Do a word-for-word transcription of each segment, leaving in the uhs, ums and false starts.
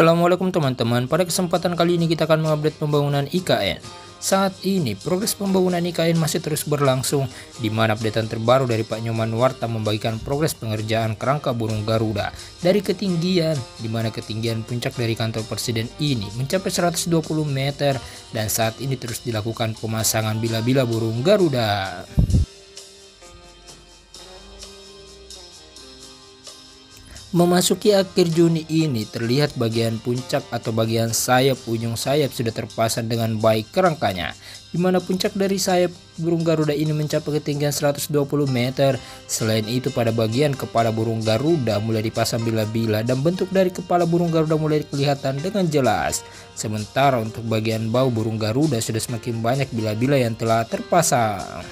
Assalamualaikum teman-teman, pada kesempatan kali ini kita akan mengupdate pembangunan I K N. Saat ini progres pembangunan I K N masih terus berlangsung, di mana updatean terbaru dari Pak Nyoman Nuarta membagikan progres pengerjaan kerangka burung Garuda dari ketinggian, di mana ketinggian puncak dari kantor presiden ini mencapai seratus dua puluh meter dan saat ini terus dilakukan pemasangan bila-bila burung Garuda. Memasuki akhir Juni ini terlihat bagian puncak atau bagian sayap ujung sayap sudah terpasang dengan baik kerangkanya, di mana puncak dari sayap burung Garuda ini mencapai ketinggian seratus dua puluh meter. Selain itu pada bagian kepala burung Garuda mulai dipasang bila-bila dan bentuk dari kepala burung Garuda mulai kelihatan dengan jelas. Sementara untuk bagian bau burung Garuda sudah semakin banyak bila-bila yang telah terpasang.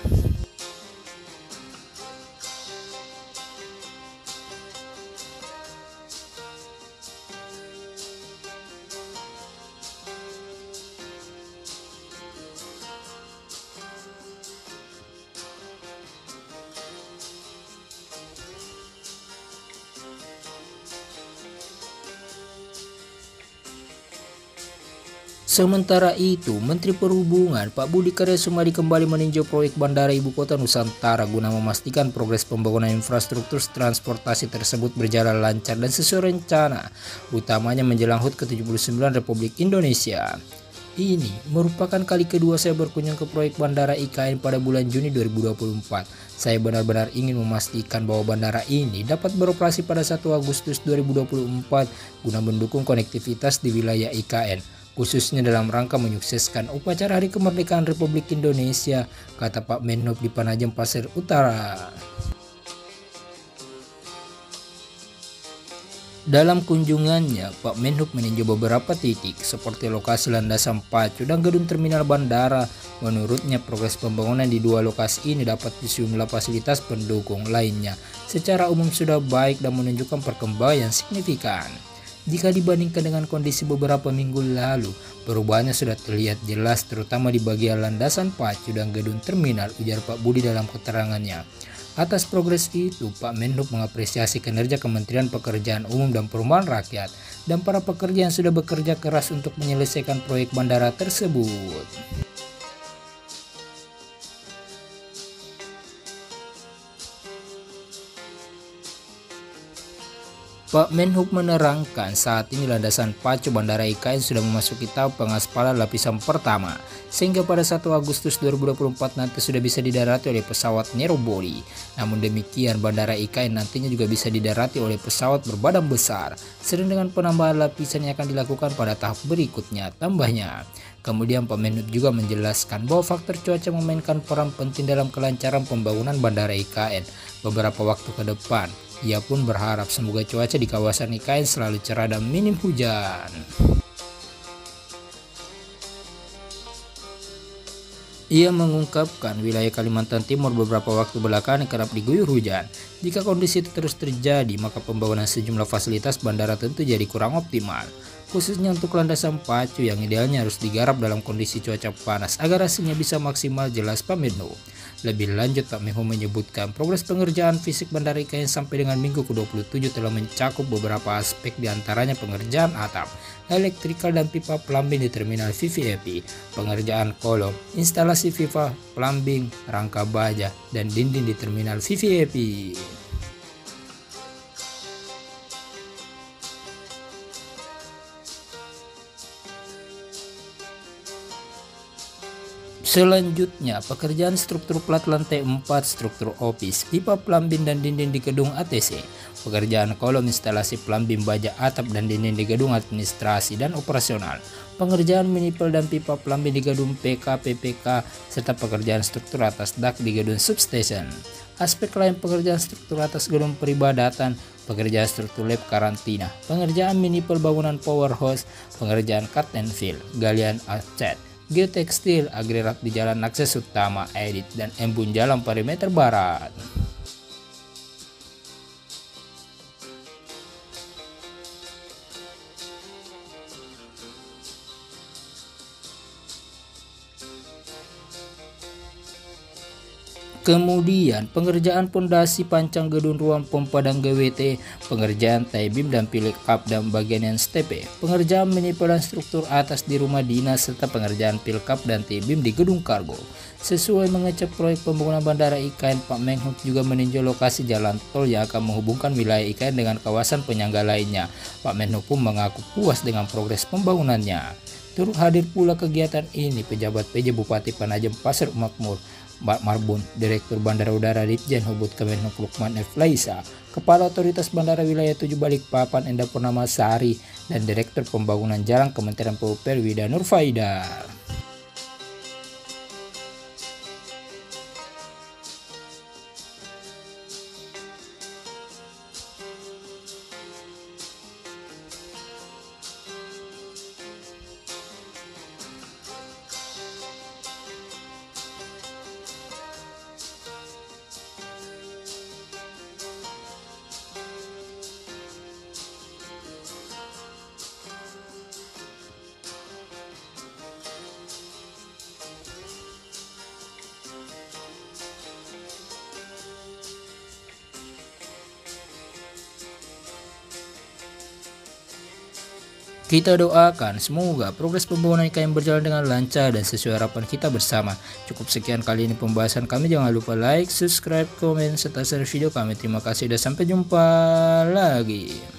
Sementara itu, Menteri Perhubungan Pak Budi Karya Sumadi kembali meninjau proyek Bandara Ibu Kota Nusantara guna memastikan progres pembangunan infrastruktur transportasi tersebut berjalan lancar dan sesuai rencana, utamanya menjelang H U T ke tujuh puluh sembilan Republik Indonesia. Ini merupakan kali kedua saya berkunjung ke proyek Bandara I K N pada bulan Juni dua ribu dua puluh empat. Saya benar-benar ingin memastikan bahwa bandara ini dapat beroperasi pada satu Agustus dua ribu dua puluh empat guna mendukung konektivitas di wilayah I K N, khususnya dalam rangka menyukseskan upacara Hari Kemerdekaan Republik Indonesia, kata Pak Menhub di Penajam Pasir Utara. Dalam kunjungannya, Pak Menhub meninjau beberapa titik seperti lokasi landasan pacu dan gedung terminal bandara. Menurutnya progres pembangunan di dua lokasi ini dapat sejumlah fasilitas pendukung lainnya secara umum sudah baik dan menunjukkan perkembangan yang signifikan. Jika dibandingkan dengan kondisi beberapa minggu lalu, perubahannya sudah terlihat jelas terutama di bagian landasan pacu dan gedung terminal, ujar Pak Budi dalam keterangannya. Atas progres itu, Pak Menhub mengapresiasi kinerja Kementerian Pekerjaan Umum dan Perumahan Rakyat dan para pekerja yang sudah bekerja keras untuk menyelesaikan proyek bandara tersebut. Pak Menhub menerangkan saat ini landasan pacu Bandara I K N sudah memasuki tahap pengaspalan lapisan pertama, sehingga pada satu Agustus dua ribu dua puluh empat nanti sudah bisa didarati oleh pesawat narrowbody. Namun demikian, Bandara I K N nantinya juga bisa didarati oleh pesawat berbadan besar, sedang dengan penambahan lapisan yang akan dilakukan pada tahap berikutnya, tambahnya. Kemudian Pak Menhub juga menjelaskan bahwa faktor cuaca memainkan peran penting dalam kelancaran pembangunan Bandara I K N beberapa waktu ke depan. Ia pun berharap semoga cuaca di kawasan I K N selalu cerah dan minim hujan. Ia mengungkapkan wilayah Kalimantan Timur beberapa waktu belakangan kerap diguyur hujan. Jika kondisi itu terus terjadi, maka pembangunan sejumlah fasilitas bandara tentu jadi kurang optimal. Khususnya untuk landasan pacu yang idealnya harus digarap dalam kondisi cuaca panas agar hasilnya bisa maksimal, jelas Pak Menhub. Lebih lanjut, Pak Menhub menyebutkan progres pengerjaan fisik Bandara I K N sampai dengan minggu ke dua puluh tujuh telah mencakup beberapa aspek, diantaranya pengerjaan atap, elektrikal dan pipa plumbing di terminal V V I P, pengerjaan kolom, instalasi pipa plumbing, rangka baja, dan dinding di terminal V V I P. Selanjutnya, pekerjaan struktur plat lantai empat, struktur office, pipa plumbing dan dinding di gedung A T C, pekerjaan kolom instalasi plumbing baja atap dan dinding di gedung administrasi dan operasional, pengerjaan minipel dan pipa plumbing di gedung P K P P K, serta pekerjaan struktur atas dak di gedung substation. Aspek lain pekerjaan struktur atas gedung peribadatan, pekerjaan struktur lab karantina, pengerjaan minipel bangunan powerhouse, pengerjaan cut and fill, galian aset, geotekstil, agregat di jalan akses utama, edit, dan embun jalan perimeter barat. Kemudian pengerjaan pondasi pancang gedung ruang pompa dan G W T, pengerjaan tie-beam dan pilik up dan bagian yang stepe, pengerjaan menipelan struktur atas di rumah dinas, serta pengerjaan pilik up dan tie-beam di gedung kargo. Sesuai mengecek proyek pembangunan Bandara I K N, Pak Menhub juga meninjau lokasi jalan tol yang akan menghubungkan wilayah I K N dengan kawasan penyangga lainnya. Pak Menhub pun mengaku puas dengan progres pembangunannya. Turut hadir pula kegiatan ini pejabat P J Bupati Penajam Pasir Makmur, Mbak Marbun, Direktur Bandara Udara Ditjen Hubud Kemenhub Lukman F. Laisa, Kepala Otoritas Bandara Wilayah tujuh Balikpapan Enda Purnama Sari, dan Direktur Pembangunan Jalan Kementerian P U P R Wida Nurfaida. Kita doakan semoga progres pembangunan I K N berjalan dengan lancar dan sesuai harapan kita bersama. Cukup sekian kali ini pembahasan kami. Jangan lupa like, subscribe, komen, serta share video kami. Terima kasih dan sampai jumpa lagi.